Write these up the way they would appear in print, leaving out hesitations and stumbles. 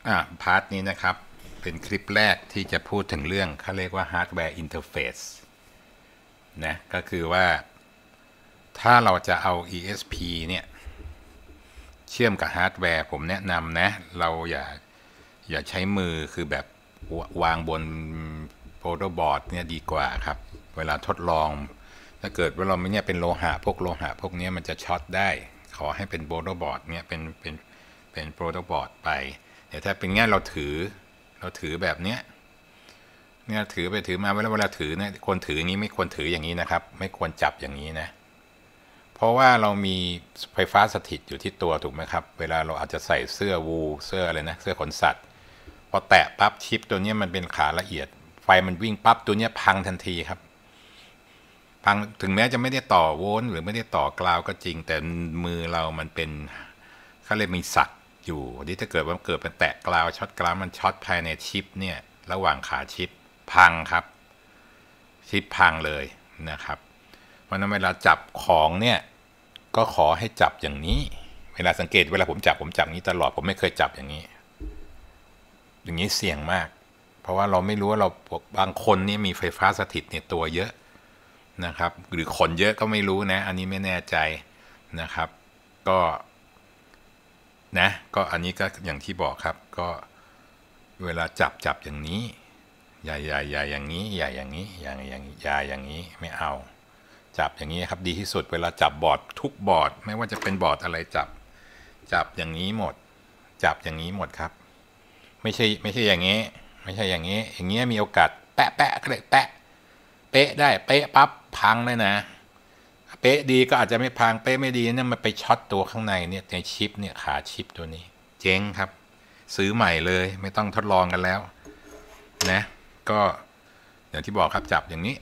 พาร์ทนี้นะครับเป็นคลิปแรกที่จะพูดถึงเรื่องเขาเรียกว่าฮาร์ดแวร์อินเทอร์เฟซนะก็คือว่าถ้าเราจะเอา ESP เนี่ยเชื่อมกับฮาร์ดแวร์ผมแนะนำนะเราอย่าใช้มือคือแบบวางบนโปรโตบอร์ดเนี่ยดีกว่าครับเวลาทดลองถ้าเกิดว่าเราไม่เนี่ยเป็นโลหะพวกนี้มันจะช็อตได้ขอให้เป็นโปรโตบอร์ดเนี่ยเป็นโปรโตบอร์ดไปแต่ถ้าเป็นงี้เราถือแบบเนี้ยเนี่ยถือไปถือมาเวลาถือเนี่ยคนถืออย่างนี้ไม่ควรถืออย่างนี้นะครับไม่ควรจับอย่างนี้นะเพราะว่าเรามีไฟฟ้าสถิตอยู่ที่ตัวถูกไหมครับเวลาเราอาจจะใส่เสื้อวูเสื้ออะไรนะเสื้อขนสัตว์พอแตะปั๊บชิปตัวนี้มันเป็นขาละเอียดไฟมันวิ่งปั๊บตัวนี้พังทันทีครับพังถึงแม้จะไม่ได้ต่อโวลต์หรือไม่ได้ต่อกราวก็จริงแต่มือเรามันเป็นเขาเรียกมีสัตว์อยู่ที่ถ้าเกิดว่าเกิดเป็นแตะกราวช็อตกราวมันช็อตภายในชิปเนี่ยระหว่างขาชิปพังครับชิปพังเลยนะครับเพราะนั้นเวลาจับของเนี่ยก็ขอให้จับอย่างนี้เวลาสังเกตเวลาผมจับนี้ตลอดผมไม่เคยจับอย่างนี้เสี่ยงมากเพราะว่าเราไม่รู้ว่าเราบางคนนี่มีไฟฟ้าสถิตในตัวเยอะนะครับหรือขนเยอะก็ไม่รู้นะอันนี้ไม่แน่ใจนะครับก็นะก็อันนี้ก็อย่างที่บอกครับก็เวลาจับอย่างนี้อย่าอย่างนี้อย่าอย่างนี้อย่างนี้ไม่เอาจับอย่างนี้ครับดีที่สุดเวลาจับบอร์ดทุกบอร์ดไม่ว่าจะเป็นบอร์ดอะไรจับอย่างนี้หมดจับอย่างนี้หมดครับไม่ใช่อย่างนี้ไม่ใช่อย่างนี้อย่างเงี้ยมีโอกาสแปะก็เลยแปะเป๊ะได้เป๊ะปั๊บพังเลยนะเป๊ะดีก็อาจจะไม่พังเป๊ะไม่ดีเนี่ยมันไปช็อตตัวข้างในเนี่ยในชิปเนี่ยขาชิปตัวนี้เจ๊งครับซื้อใหม่เลยไม่ต้องทดลองกันแล้วนะก็อย่างที่บอกครับจับอย่างนี้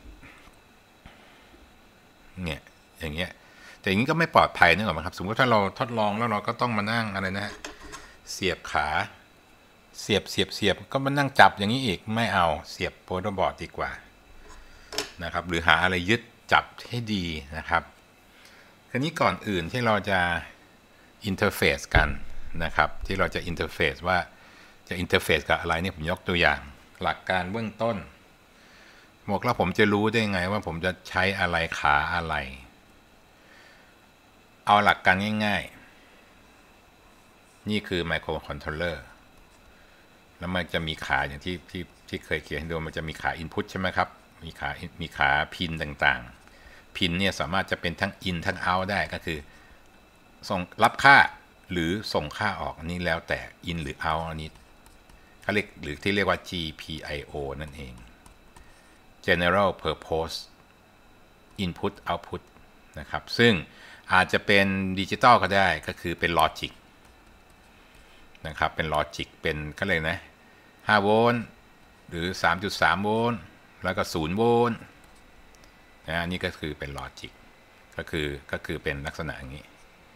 เนี่ยอย่างเงี้ยแต่อย่างนี้ก็ไม่ปลอดภัยนึกออกไหมครับสมมติถ้าเราทดลองแล้วเราก็ต้องมานั่งอะไรนะเสียบขาเสียบก็มานั่งจับอย่างนี้อีกไม่เอาเสียบโปรโตบอร์ดดีกว่านะครับหรือหาอะไรยึดจับให้ดีนะครับทีนี้ก่อนอื่นที่เราจะอินเทอร์เฟซกันนะครับที่เราจะอินเทอร์เฟซว่าจะอินเทอร์เฟซกับอะไรเนี่ยผมยกตัวอย่างหลักการเบื้องต้นบอกแล้วผมจะรู้ได้ไงว่าผมจะใช้อะไรขาอะไรเอาหลักการง่ายๆนี่คือไมโครคอนโทรลเลอร์แล้วมันจะมีขาอย่างที่เคยเขียนให้ดูมันจะมีขา Input ใช่ไหมครับมีขาพินต่างๆพินเนี่ยสามารถจะเป็นทั้ง In ทั้ง Out ได้ก็คือส่งรับค่าหรือส่งค่าออกอันนี้แล้วแต่ In หรือ Out อันนี้เขาเรียกหรือที่เรียกว่า GPIO นั่นเอง General Purpose Input Output นะครับซึ่งอาจจะเป็นดิจิตอลก็ได้ก็คือเป็นลอจิกนะครับเป็นลอจิกเป็นก็เลยนะ5โวลต์หรือ 3.3 โวลต์แล้วก็0โวลต์นะอันนี้ก็คือเป็นลอจิกก็คือเป็นลักษณะอย่างนี้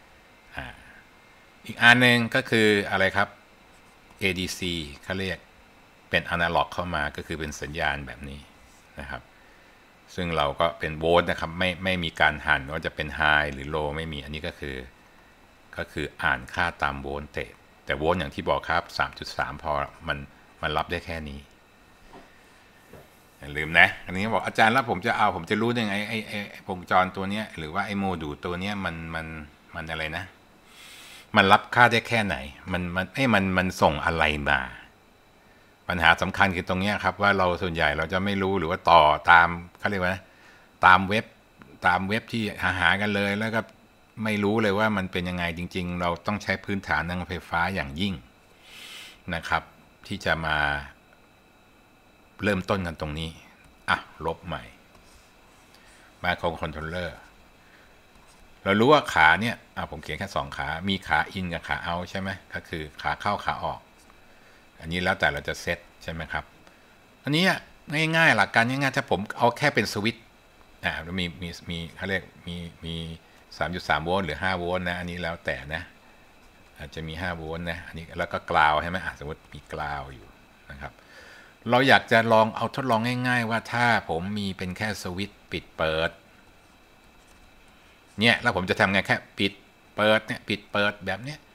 อีกอันหนึ่งก็คืออะไรครับ ADC เขาเรียกเป็นอนาล็อกเข้ามาก็คือเป็นสัญญาณแบบนี้นะครับซึ่งเราก็เป็นโวลต์นะครับไม่มีการหั่นว่าจะเป็นไฮหรือโลไม่มีอันนี้ก็คืออ่านค่าตามโวลต์แต่โวลต์อย่างที่บอกครับ 3.3 พอมันรับได้แค่นี้อย่าลืมนะอันนี้บอกอาจารย์แล้วผมจะรู้ได้ไงไอ้วงจรตัวเนี้ยหรือว่าไอ้โมดูลตัวเนี้ยมันอะไรนะมันรับค่าได้แค่ไหนมันส่งอะไรมาปัญหาสำคัญคือตรงนี้ครับว่าเราส่วนใหญ่เราจะไม่รู้หรือว่าต่อตามเขาเรียกว่าตามเว็บที่หากันเลยแล้วก็ไม่รู้เลยว่ามันเป็นยังไงจริงๆเราต้องใช้พื้นฐานทางไฟฟ้าอย่างยิ่งนะครับที่จะมาเริ่มต้นกันตรงนี้ลบใหม่มาคอนโทรลเลอร์เรารู้ว่าขาเนี่ยผมเขียนแค่2ขามีขาอินกับขาเอาใช่ไหมก็คือขาเข้าขาออกอันนี้แล้วแต่เราจะเซตใช่ไหมครับอันนี้ง่ายๆหลักการง่ายๆถ้าผมเอาแค่เป็นสวิตช์มีเขาเรียกมี 3.3 โวลต์หรือ5โวลต์นะอันนี้แล้วแต่นะอาจจะมี5โวลต์นะอันนี้แล้วก็กราวใช่ไหมสมมติมีกราวอยู่นะครับเราอยากจะลองเอาทดลองง่ายๆว่าถ้าผมมีเป็นแค่สวิตช์ปิดเปิดเนี่ยแล้วผมจะทำไงแค่ปิดเปิดเนี่ยปิดเปิดแบบเนี้ย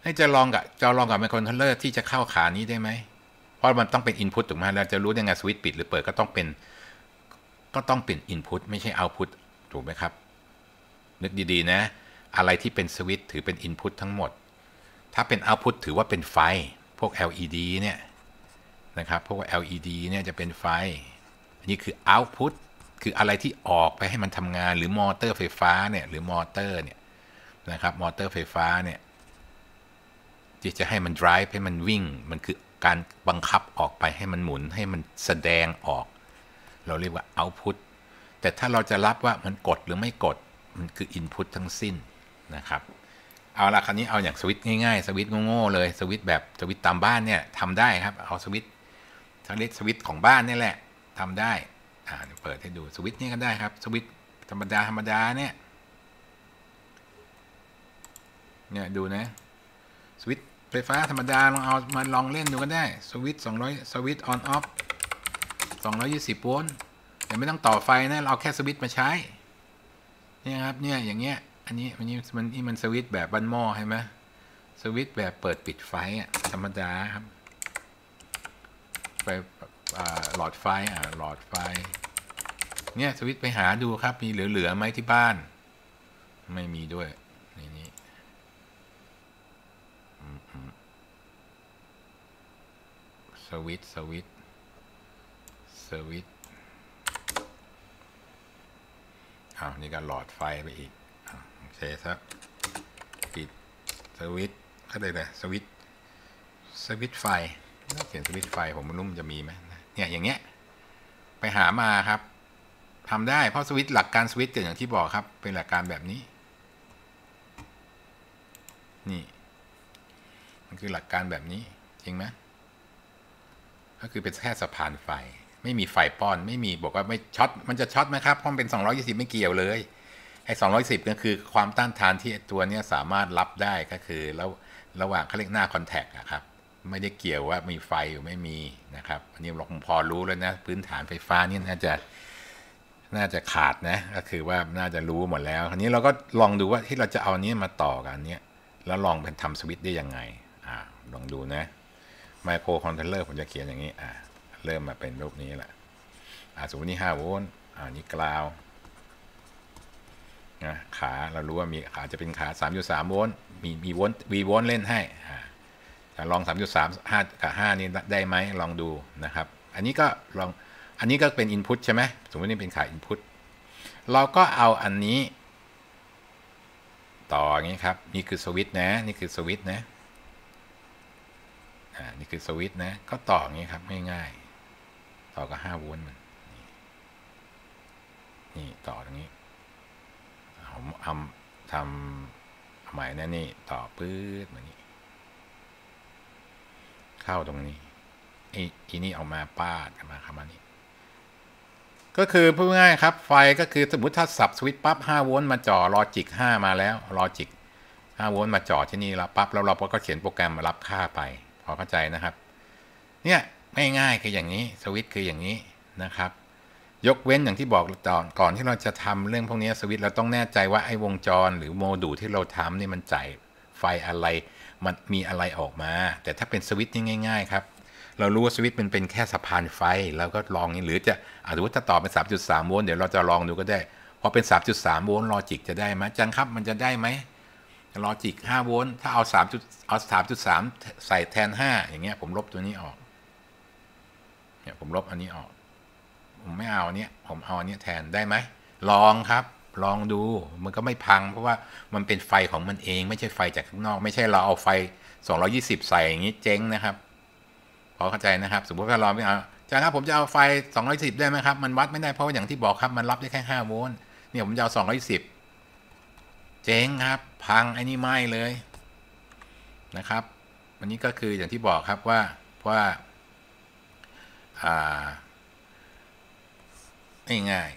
ให้จะลองกับไมโครคอนโทรลเลอร์ที่จะเข้าขานี้ได้ไหมเพราะมันต้องเป็นอินพุตถูกไหมเราจะรู้ยังไงสวิตช์ปิดหรือเปิดก็ต้องเป็นอินพุตไม่ใช่เอาต์พุตถูกไหมครับนึกดีๆนะอะไรที่เป็นสวิตช์ถือเป็นอินพุตทั้งหมดถ้าเป็นเอาต์พุตถือว่าเป็นไฟพวก LED เนี่ยนะครับพวก LED เนี่ยจะเป็นไฟอันนี้คือเอาต์พุตคืออะไรที่ออกไปให้มันทำงานหรือมอเตอร์ไฟฟ้าเนี่ยหรือมอเตอร์เนี่ยนะครับมอเตอร์ไฟฟ้าเนี่ยที่จะให้มัน drive ให้มันวิ่งมันคือการบังคับออกไปให้มันหมุนให้มันแสดงออกเราเรียกว่า output แต่ถ้าเราจะรับว่ามันกดหรือไม่กดมันคือ input ทั้งสิ้นนะครับเอาละคราวนี้เอาอย่างสวิตช์ง่ายๆสวิตช์โง่ๆเลยสวิตช์แบบสวิตช์ตามบ้านเนี่ยทำได้ครับเอาสวิตช์ทั้งเรียกสวิตช์ของบ้านนี่แหละทำได้เปิดให้ดูสวิตช์นี่ก็ได้ครับสวิตช์ธรรมดาเนี่ยดูนะสวิตช์ไฟฟ้าธรรมดาลองเล่นดูก็ได้สวิตช์200สวิตช์ออนออฟ220โวลต์แต่ไม่ต้องต่อไฟนะเราเอาแค่สวิตช์มาใช้เนี่ยครับเนี่ยอย่างเงี้ยอันนี้มันสวิตช์แบบบ้านหม้อใช่ไหมสวิตช์แบบเปิดปิดไฟธรรมดาครับไฟหลอดไฟหลอดไฟเนี่ยสวิตช์ไปหาดูครับมีเหลือไหมที่บ้านไม่มีด้วยนี่สวิตช์นี่ก็หลอดไฟไปอีกโอเคครับปิดสวิตช์ก็เลยนะสวิตช์ไฟเขียนสวิตช์ไฟผมไม่รู้มันจะมีไหมเนี่ยอย่างเงี้ยไปหามาครับทำได้เพราะสวิตช์หลักการสวิตช์อย่างที่บอกครับเป็นหลักการแบบนี้นี่มันคือหลักการแบบนี้จริงไหมก็คือเป็นแค่สะพานไฟไม่มีไฟป้อนไม่มีบอกว่าไม่ช็อตมันจะช็อตไหมครับเพราะมันเป็น220ไม่เกี่ยวเลยไอ้210ก็คือความต้านทานที่ตัวนี้สามารถรับได้ก็คือแล้วระหว่างเขาเรียกหน้าคอนแทคครับไม่ได้เกี่ยวว่ามีไฟหรือไม่มีนะครับอันนี้เราพอรู้แล้วนะพื้นฐานไฟฟ้านี่น่าจะขาดนะก็คือว่าน่าจะรู้หมดแล้วทีนี้เราก็ลองดูว่าที่เราจะเอานี้มาต่อกันเนี้ยแล้วลองเป็นทำสวิตช์ได้ยังไงลองดูนะไมโครคอนโทรลเลอร์ผมจะเขียนอย่างนี้เริ่มมาเป็นรูปนี้แหละสมมตินี่5โวลต์นี่กราวนะขาเรารู้ว่ามีขาจะเป็นขา 3.3 โวลต์มีโวลต์ V โวลต์เล่นให้ลอง 3.3 5 กับ 5นี่ได้ไหมลองดูนะครับอันนี้ก็ลองอันนี้ก็เป็น input ใช่ไหมสมมตินี่เป็นขา input เราก็เอาอันนี้ต่ออย่างนี้ครับนี่คือสวิตช์นะนี่คือสวิตช์นะนี่คือสวิตช์นะก็ต่ออย่างนี้ครับง่ายๆต่อกับ5โวลต์มันนี่ต่อตรงนี้ผมทำใหม่นะนี่ต่อปื๊ดมานี่เข้าตรงนี้อีนี่เอามาป้าดกันมาครับมานี่ก็คือพูดง่ายครับไฟก็คือสมมติถ้าสับสวิตช์ปั๊บ5โวลต์มาจ่อลอจิก5มาแล้วลอจิก5โวลต์มาจ่อที่นี่แล้วปั๊บแล้วเราก็เขียนโปรแกรมมารับค่าไปพอเข้าใจนะครับเนี่ยง่ายๆคืออย่างนี้สวิตช์คืออย่างนี้นะครับยกเว้นอย่างที่บอกก่อนที่เราจะทำเรื่องพวกนี้สวิตช์เราต้องแน่ใจว่าไอ้วงจรหรือโมดูลที่เราทำนี่มันจ่ายไฟอะไรมันมีอะไรออกมาแต่ถ้าเป็นสวิตช์นี่ง่ายๆครับเรารู้ว่าสวิตช์มันเป็นแค่สะพานไฟแล้วก็ลองหรือจะสมมติถ้าต่อเป็น 3.3 โวลต์เดี๋ยวเราจะลองดูก็ได้พอเป็น 3.3 โวลต์ลอจิกจะได้ไหมจังครับมันจะได้ไหมลอจิก5โวลต์ถ้าเอา 3.3 ใส่แทน5อย่างเงี้ยผมลบตัวนี้ออกเนี่ยผมลบอันนี้ออกผมไม่เอาเนี้ยผมเอาอันนี้แทนได้ไหมลองครับลองดูมันก็ไม่พังเพราะว่ามันเป็นไฟของมันเองไม่ใช่ไฟจากข้างนอกไม่ใช่เราเอาไฟ220ใส่อย่างนี้เจ๊งนะครับพอเข้าใจนะครับสมมติว่าเราไม่เอาจ้าครับผมจะเอาไฟ210ได้ไหมครับมันวัดไม่ได้เพราะอย่างที่บอกครับมันรับได้แค่5โวลต์เนี่ยผมจะเอา210เจ๊งครับพังไอ้นี่ไหม้เลยนะครับอันนี้ก็คืออย่างที่บอกครับว่าง่าย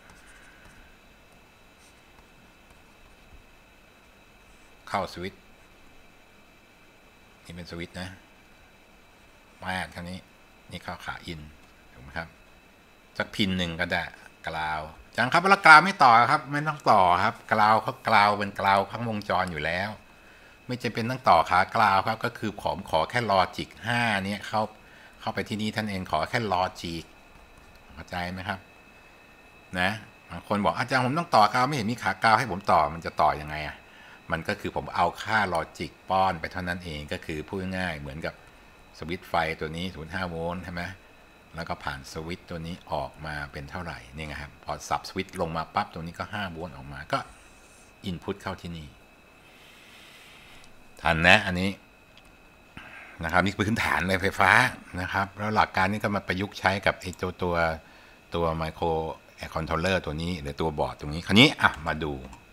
เข้าสวิตช์นี่เป็นสวิตช์นะมาคราวนี้นี่เข้าขาอินถูกไหมครับสักพินหนึ่งก็ได้กราวจังครับแล้วกราวไม่ต่อครับไม่ต้องต่อครับกราวเขากราวเป็นกราวข้างวงจรอยู่แล้วไม่จำเป็นต้องต่อขากราวครับก็คือขอแค่ลอจิก5เนี่ยเข้าไปที่นี่ท่านเองขอแค่ลอจิกเข้าใจไหมครับนะบางคนบอกอาจารย์ผมต้องต่อกราวไม่เห็นมีขากราวให้ผมต่อมันจะต่อยังไงอ่ะมันก็คือผมเอาค่าลอจิกป้อนไปเท่านั้นเองก็คือพูดง่ายเหมือนกับสวิตช์ไฟตัวนี้0.5 โวลต์ใช่ไหมแล้วก็ผ่านสวิตช์ตัวนี้ออกมาเป็นเท่าไหร่นี่ไงครับพอสับสวิตช์ลงมาปั๊บตรงนี้ก็5 โวลต์ออกมาก็อินพุตเข้าที่นี่ทันนะอันนี้นะครับนี่พื้นฐานเลยไฟฟ้านะครับแล้วหลักการนี้ก็มาประยุกต์ใช้กับไอ้ตัวไมโครคอนโทรลเลอร์ตัวนี้หรือตัวบอร์ดตรงนี้คราวนี้มาดู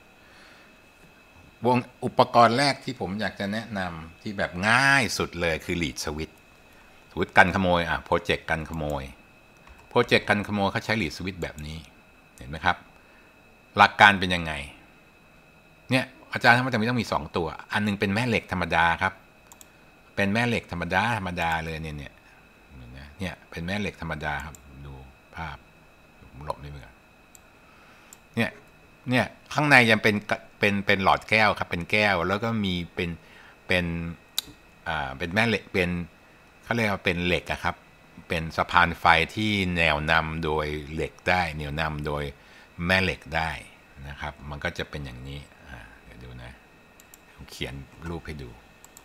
วงอุปกรณ์แรกที่ผมอยากจะแนะนำที่แบบง่ายสุดเลยคือลีดสวิตช์สวิตช์กันขโมยโปรเจกต์กันขโมยเขาใช้ลีดสวิตช์แบบนี้เห็นไหมครับหลักการเป็นยังไงเนี่ยอาจารย์มันจะมีต้องมี2ตัวอันนึงเป็นแม่เหล็กธรรมดาครับเป็นแม่เหล็กธรรมดาเลยเนี่ยเป็นแม่เหล็กธรรมดาครับดูภาพหลบนี่เหมือนเนี่ยข้างในยังเป็นหลอดแก้วครับเป็นแก้วแล้วก็มีเป็นแม่เหล็กเป็นเขาเรียกว่าเป็นเหล็กอะครับเป็นสะพานไฟที่แนวนำโดยเหล็กได้แนวนำโดยแม่เหล็กได้นะครับมันก็จะเป็นอย่างนี้เดี๋ยวดูนะผมเขียนรูปให้ดู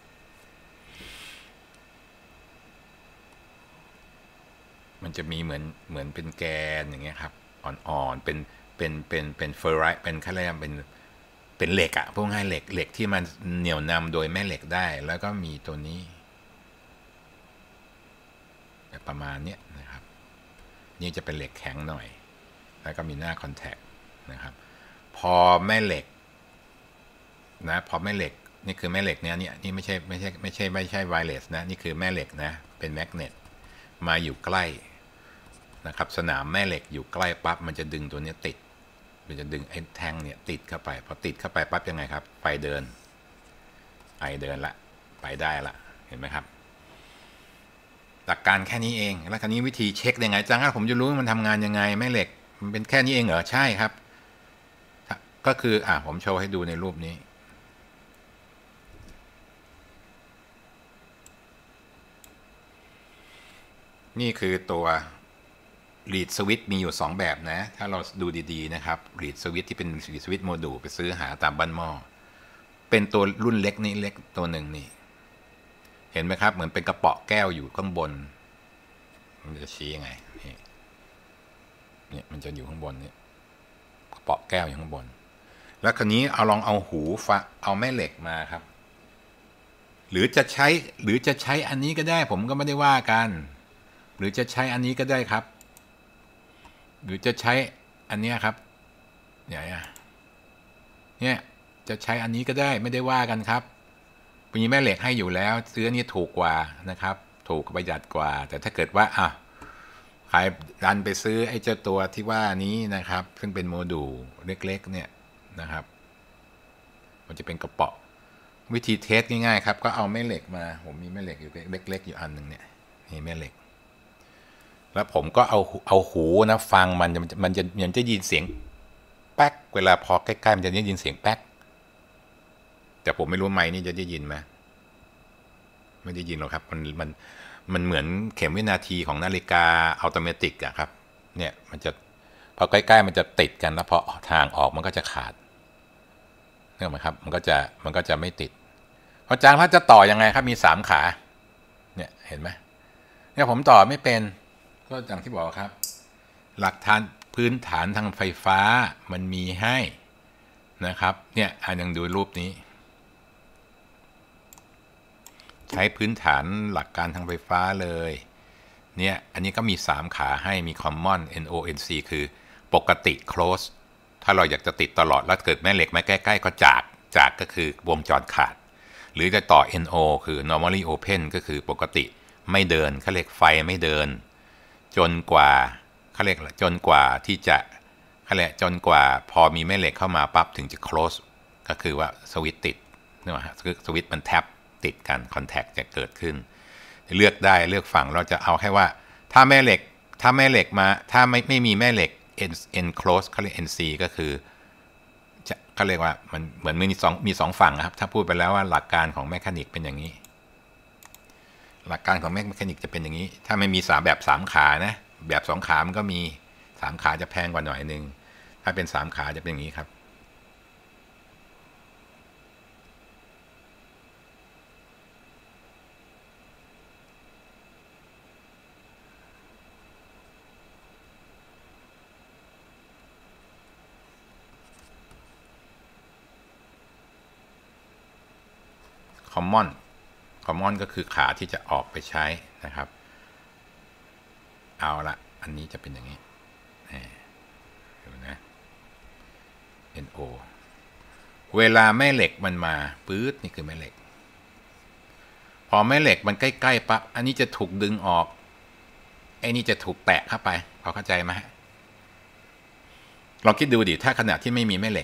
มันจะมีเหมือนเป็นแกนอย่างเงี้ยครับอ่อนๆเป็นเฟอร์ไรท์เป็นเขาเรียกว่าเป็นเหล็กพวกง่ายเหล็กที่มันเหนี่ยวนำโดยแม่เหล็กได้แล้วก็มีตัวนี้ประมาณนี้นะครับนี่จะเป็นเหล็กแข็งหน่อยแล้วก็มีหน้าคอนแทคนะครับพอแม่เหล็กนะพอแม่เหล็กนี่คือแม่เหล็กเนี่ยนี่ไม่ใช่ไวเลสนะนี่คือแม่เหล็กนะเป็นแมกเนตมาอยู่ใกล้นะครับสนามแม่เหล็กอยู่ใกล้ปั๊บมันจะดึงตัวนี้ติดมันจะดึงไอ้แท่งเนี่ยติดเข้าไปพอติดเข้าไปปั๊บยังไงครับไฟเดินละไปได้ละเห็นไหมครับหลักการแค่นี้เองแล้วคราวนี้วิธีเช็คยังไงจังผมจะรู้มันทำงานยังไงแม่เหล็กมันเป็นแค่นี้เองเหรอใช่ครับก็คือผมโชว์ให้ดูในรูปนี้นี่คือตัวลีดสวิตช์มีอยู่2แบบนะถ้าเราดูดีๆนะครับลีดสวิตช์ที่เป็นลีดสวิตช์โมดูลไปซื้อหาตามบ้านหม้อเป็นตัวรุ่นเล็กนี่เล็กตัวหนึ่งนี่เห็นไหมครับเหมือนเป็นกระเป๋าแก้วอยู่ข้างบนมันจะชี้ยังไงเนี่ยมันจะอยู่ข้างบนนี่กระเป๋าแก้วอยู่ข้างบนแล้วคราวนี้ลองเอาหูเอาแม่เหล็กมาครับหรือจะใช้อันนี้ก็ได้ผมก็ไม่ได้ว่ากันหรือจะใช้อันนี้ก็ได้ครับหรือจะใช้อันนี้ครับเนี่ยจะใช้อันนี้ก็ได้ไม่ได้ว่ากันครับมีแม่เหล็กให้อยู่แล้วซื้ออันนี้ถูกกว่านะครับถูกประหยัดกว่าแต่ถ้าเกิดว่าใครดันไปซื้อไอ้เจ้าตัวที่ว่านี้นะครับซึ่งเป็นโมดูลเล็กๆเนี่ยนะครับมันจะเป็นกระเป๋าวิธีเทสง่ายๆครับก็เอาแม่เหล็กมาผมมีแม่เหล็กอยู่เล็กๆอยู่อันหนึ่งเนี่ยนี่แม่เหล็กแล้วผมก็เอาหูนะฟังมันจะยินเสียงแป๊กเวลาพอใกล้ๆมันจะได้ยินเสียงแป๊กแต่ผมไม่รู้ไมค์นี่จะได้ยินไหมไม่ได้ยินหรอกครับมันเหมือนเข็มวินาทีของนาฬิกาอัตโนมัติครับเนี่ยมันจะพอใกล้ๆมันจะติดกันแล้วพอทางออกมันก็จะขาดเนี่ยไหมครับมันก็จะไม่ติดพอจางถ้าจะต่อยังไงครับมี3ขาเนี่ยเห็นไหมเนี่ยผมต่อไม่เป็นก็อย่างที่บอกครับหลักฐานพื้นฐานทางไฟฟ้ามันมีให้นะครับเนี่ยยังดูรูปนี้ใช้พื้นฐานหลักการทางไฟฟ้าเลยเนี่ยอันนี้ก็มี3ขาให้มี common NONC คือปกติ close ถ้าเราอยากจะติดตลอดแล้วเกิดแม่เหล็กมาใกล้ๆก็จากก็คือวงจรขาดหรือจะต่อ NO คือ normally open ก็คือปกติไม่เดินเขาเรียกไฟไม่เดินจนกว่าที่จะจนกว่าพอมีแม่เหล็กเข้ามาปั๊บถึงจะ close ก็คือว่าสวิตช์ติดนี่หว่าสวิตช์มันแท็บติดกันคอนแทคจะเกิดขึ้นเลือกฝั่งเราจะเอาแค่ว่าถ้าแม่เหล็กมาถ้าไม่มีแม่เหล็ก N close เขาเรียก NC ก็คือจะเขาเรียกว่ามันเหมือนมีสองฝั่งครับถ้าพูดไปแล้วว่าหลักการของแมคานิกเป็นอย่างนี้หลักการของแมคานิกจะเป็นอย่างนี้ถ้าไม่มีแบบ3ขานะแบบ2ขามันก็มี3ขาจะแพงกว่าหน่อยนึงถ้าเป็น3ขาจะเป็นอย่างนี้ครับคอมมอนก็คือขาที่จะออกไปใช้นะครับเอาละอันนี้จะเป็นอย่างนี้ดูนะ NO เวลาแม่เหล็กมันมาปื๊ดนี่คือแม่เหล็กพอแม่เหล็กมันใกล้ๆปั๊บอันนี้จะถูกดึงออกไอ้นี่จะถูกแตะเข้าไปพอเข้าใจไหมลองคิดดูดิถ้าขณะที่ไม่มีแม่เหล็ก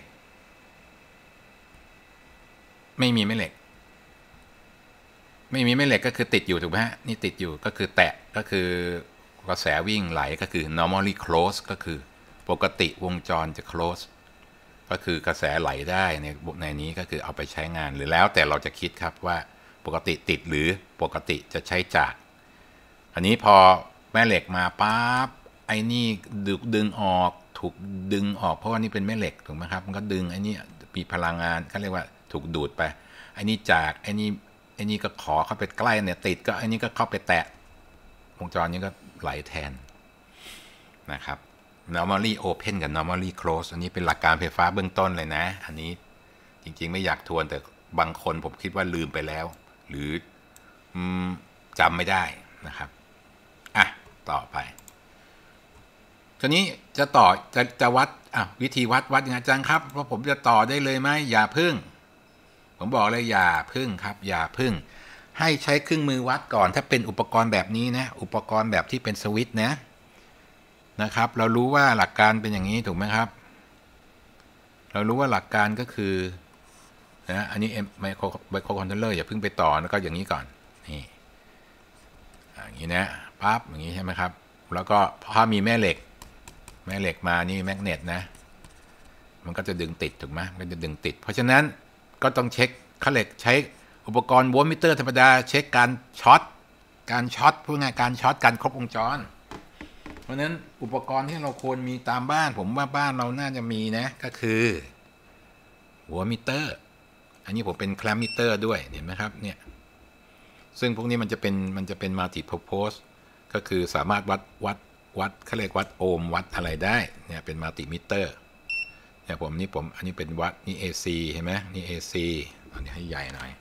ก็คือติดอยู่ถูกไหมฮะนี่ติดอยู่ก็คือแตะก็คือกระแสวิ่งไหลก็คือ normally close ก็คือปกติวงจรจะ close ก็คือกระแสไหลได้ในนี้ก็คือเอาไปใช้งานหรือแล้วแต่เราจะคิดครับว่าปกติติดหรือปกติจะใช้จากอันนี้พอแม่เหล็กมาปั๊บไอ้นี่ดึงออกถูกดึงออกเพราะว่านี่เป็นแม่เหล็กถูกไหมครับมันก็ดึงไอ้นี่มีพลังงานเขาเรียกว่าถูกดูดไปไอ้นี่จากไอ้นี่ก็ขอเข้าไปใกล้เนี่ยติดก็ไอ้นี่ก็เข้าไปแตะวงจรนี้ก็ไหลแทนนะครับ normally open กับ normally close อันนี้เป็นหลักการไฟฟ้าเบื้องต้นเลยนะอันนี้จริงๆไม่อยากทวนแต่บางคนผมคิดว่าลืมไปแล้วหรือจำไม่ได้นะครับอ่ะต่อไปทีนี้จะต่อจะวัดวิธีวัดยังไงอาจารย์ครับว่าผมจะต่อได้เลยไหมอย่าพึ่งผมบอกเลยอย่าพึ่งครับอย่าพึ่งให้ใช้เครื่องมือวัดก่อนถ้าเป็นอุปกรณ์แบบนี้นะอุปกรณ์แบบที่เป็นสวิตช์นะครับเรารู้ว่าหลักการเป็นอย่างนี้ถูกไหมครับเรารู้ว่าหลักการก็คือนะอันนี้ไมโครคอนโทรลเลอร์อย่าเพิ่งไปต่อแล้วก็อย่างนี้ก่อนนี่อย่างนี้นะปั๊บอย่างนี้ใช่ไหมครับแล้วก็ถ้ามีแม่เหล็กมานี่แมกเนตนะมันก็จะดึงติดถูกไหมมันจะดึงติดเพราะฉะนั้นก็ต้องเช็คค่าเหล็กใช้อุปกรณ์โวลต์มิเตอร์ธรรมดาเช็คการช็อตพูดง่ายการช็อตการครบวงจรเพราะฉะนั้นอุปกรณ์ที่เราควรมีตามบ้านผมว่าบ้านเราน่าจะมีนะก็คือโวลต์มิเตอร์อันนี้ผมเป็นแคลมมิเตอร์ด้วยเห็นไหมครับเนี่ยซึ่งพวกนี้มันจะเป็นมัลติเพอร์โพสก็คือสามารถวัดเขาเรียกวัดโอห์มวัดอะไรได้เนี่ยเป็นมัลติมิเตอร์เนี่ยอันนี้เป็นวัดนี่ AC เห็นไหมนี่ AC อันนี้ให้ใหญ่หน่อย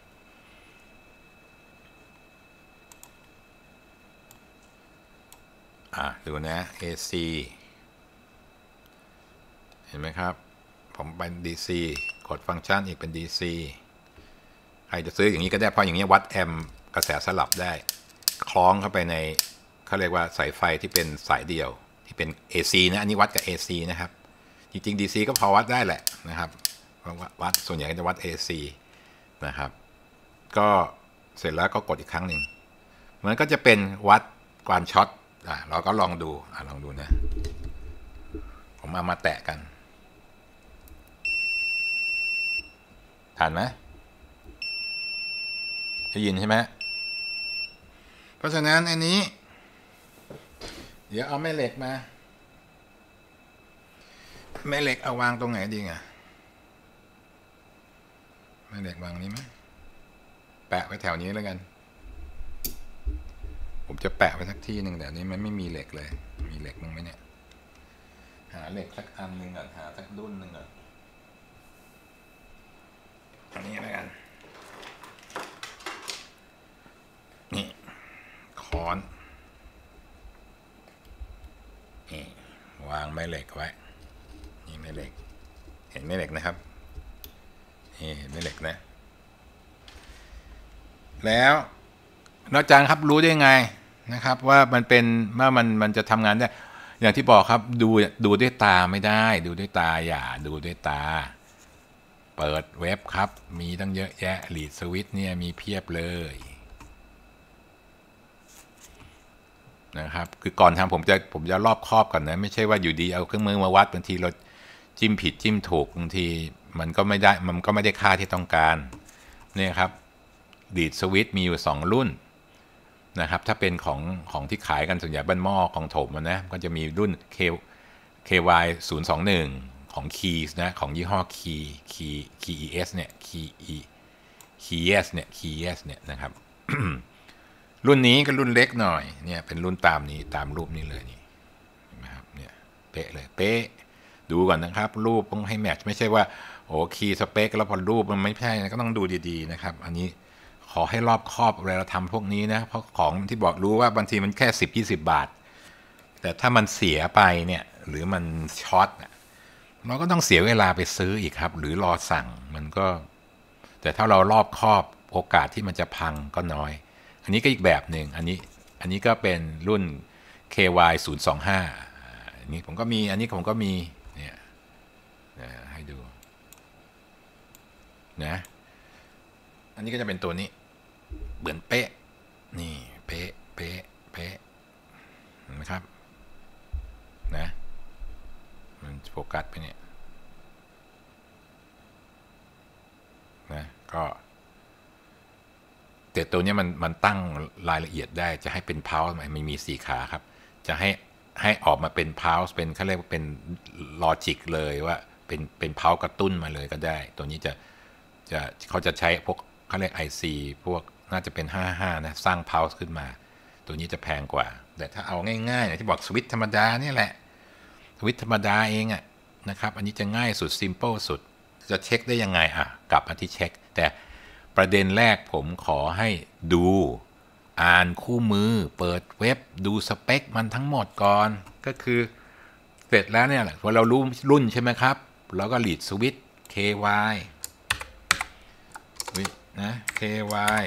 ดูนะ AC เห็นไหมครับผมเป็น DC กดฟังก์ชันอีกเป็น DC ใครจะซื้ออย่างนี้ก็ได้เพราะอย่างนี้วัดแอมป์กระแสสลับได้คล้องเข้าไปในเขาเรียกว่าสายไฟที่เป็นสายเดี่ยวที่เป็น AC นะอันนี้วัดกับ AC นะครับจริงๆ DC ก็พอวัดได้แหละนะครับวัดส่วนใหญ่ก็จะวัด AC นะครับก็เสร็จแล้วก็กดอีกครั้งหนึ่งมันก็จะเป็นวัดการช็อตเราก็ลองดูนะผมเอามาแตะกันทันไหมได้ยินใช่ไหมเพราะฉะนั้นอันนี้เดี๋ยวเอาแม่เหล็กมาแม่เหล็กเอาวางตรงไหนดีแม่เหล็กวางนี้ไหมแปะไว้แถวนี้แล้วกันผมจะแปะไว้สักที่หนึ่งแต่นี้มันไม่มีเหล็กเลยมีเหล็กมั้งไหมเนี่ยหาเหล็กสักอันหนึ่งก่อนหาสักดุ้นหนึ่งก่อนอันนี้แล้วกันนี่ค้อนนี่วางแม่เหล็กไว้นี่แม่เหล็กเห็นแม่เหล็กนะครับนี่เห็นแม่เหล็กนะแล้วอาจารย์ครับรู้ได้ไงนะครับว่ามันเป็นว่ามันจะทำงานได้อย่างที่บอกครับดูด้วยตาไม่ได้ดูด้วยตาอย่าดูด้วยตาเปิดเว็บครับมีตั้งเยอะแยะลีดสวิตช์เนี่ยมีเพียบเลยนะครับคือก่อนทำผมจะรอบคอบก่อนนะไม่ใช่ว่าอยู่ดีเอาเครื่องมือมาวัดบางทีเราจิ้มผิดจิ้มถูกบางทีมันก็ไม่ได้ค่าที่ต้องการเนี่ยครับดีดสวิตช์มีอยู่2รุ่นนะครับถ้าเป็นของที่ขายกันส่วนใหญ่บ้านหม้อของถมนะก็จะมีรุ่น KY 021ของ Keys นะของยี่ห้อ Keys เนี่ย Keys เนี่ยนะครับ รุ่นนี้ก็รุ่นเล็กหน่อยเนี่ยเป็นรุ่นตามนี้ตามรูปนี้เลยนี่เห็นไหมครับเนี่ยเป๊ะเลยเป๊ะดูก่อนนะครับรูปต้องให้แมทช์ไม่ใช่ว่าโอ้คีย์สเปคแล้วพอรูปมันไม่ใช่ก็ต้องดูดีๆนะครับอันนี้ขอให้รอบคอบเวลาเราทำพวกนี้นะเพราะของที่บอกรู้ว่าบางทีมันแค่10-20 บาทแต่ถ้ามันเสียไปเนี่ยหรือมันช็อตเราก็ต้องเสียเวลาไปซื้ออีกครับหรือรอสั่งมันก็แต่ถ้าเรารอบคอบโอกาสที่มันจะพังก็น้อยอันนี้ก็อีกแบบหนึ่งอันนี้ก็เป็นรุ่น KY 025อันนี้ผมก็มีอันนี้ผมก็มีเนี่ยให้ดูนะอันนี้ก็จะเป็นตัวนี้เหมือนเป๊ะนี่เป๊ะเป๊ะเป๊ะนะครับนะมันโฟกัสไปเนี่ยนะก็แต่ตัวนี้มันตั้งรายละเอียดได้จะให้เป็น pulse มันมี4ขาครับจะให้ออกมาเป็น pulse เป็นเขาเรียกว่าเป็น logic เลยว่าเป็น pulse กระตุ้นมาเลยก็ได้ตัวนี้เขาจะใช้พวกเขาเรียก IC พวกน่าจะเป็น55นะสร้าง pulse ขึ้นมาตัวนี้จะแพงกว่าแต่ถ้าเอาง่ายๆที่บอกสวิตช์ธรรมดานี่แหละสวิตช์ธรรมดาเองนะครับอันนี้จะง่ายสุด simple สุดจะเช็คได้ยังไงกลับมาที่เช็คแต่ประเด็นแรกผมขอให้ดูอ่านคู่มือเปิดเว็บดูสเปคมันทั้งหมดก่อนก็คือเสร็จแล้วเนี่ยพอเรารู้รุ่นใช่ไหมครับเราก็ lead switch KY นะ KY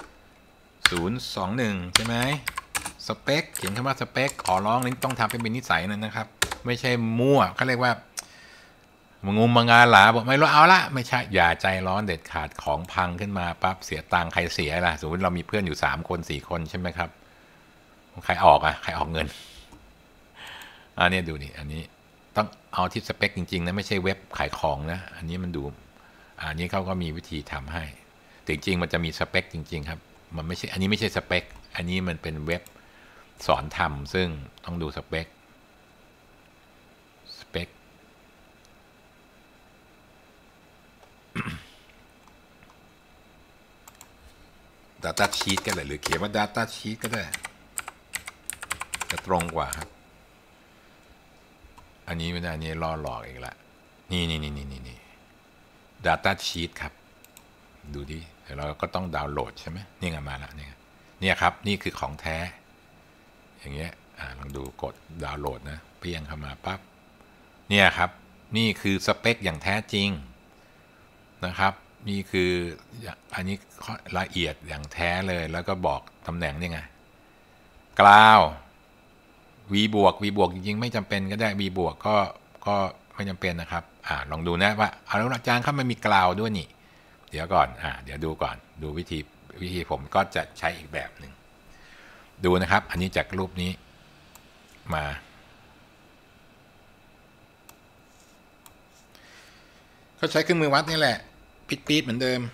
021ใช่ไหมสเปคเขียนคำว่าสเปคขอร้องนี่ต้องทำเป็นนิสัยนะครับไม่ใช่มั่วเขาเรียกว่างมงานหลาบอกไม่รู้เอาละไม่ใช่อย่าใจร้อนเด็ดขาดของพังขึ้นมาปั๊บเสียตังค์ใครเสียล่ะสมมติเรามีเพื่อนอยู่3 คน 4 คนใช่ไหมครับใครออกใครออกเงินอันนี้ดูนี่อันนี้ต้องเอาที่สเปคจริงๆนะไม่ใช่เว็บขายของนะอันนี้มันดูอันนี้เขาก็มีวิธีทำให้จริงๆมันจะมีสเปคจริงๆครับมันไม่ใช่อันนี้ไม่ใช่สเปคอันนี้มันเป็นเว็บสอนทำซึ่งต้องดูสเปคData Sheet ก็ได้หรือเขียนว่า Data Sheet ก็ได้จะตรงกว่าครับอันนี้ไม่ได้อันนี้ล่อหลอกอีกละนี่ Data Sheet ครับดูดิเราก็ต้องดาวน์โหลดใช่ไหมนี่ไงมาแล้วเนี่ยครับนี่คือของแท้อย่างเงี้ยลองดูกดดาวน์โหลดนะเพียงเข้ามาปั๊บเนี่ยครับนี่คือสเปคอย่างแท้จริงนะครับนี่คืออันนี้ละเอียดอย่างแท้เลยแล้วก็บอกตำแหน่งนี่ไงกราว V บวกจริงๆไม่จำเป็นก็ได้ V บวกก็ไม่จำเป็นนะครับลองดูนะว่าแล้วอาจารย์เขาไม่มีกราวด้วยนี่เดี๋ยวก่อนเดี๋ยวดูก่อนดูวิธีผมก็จะใช้อีกแบบหนึ่งดูนะครับอันนี้จากรูปนี้มาเขาใช้เครื่องมือวัดนี่แหละปี๊ดเหมือนเดิม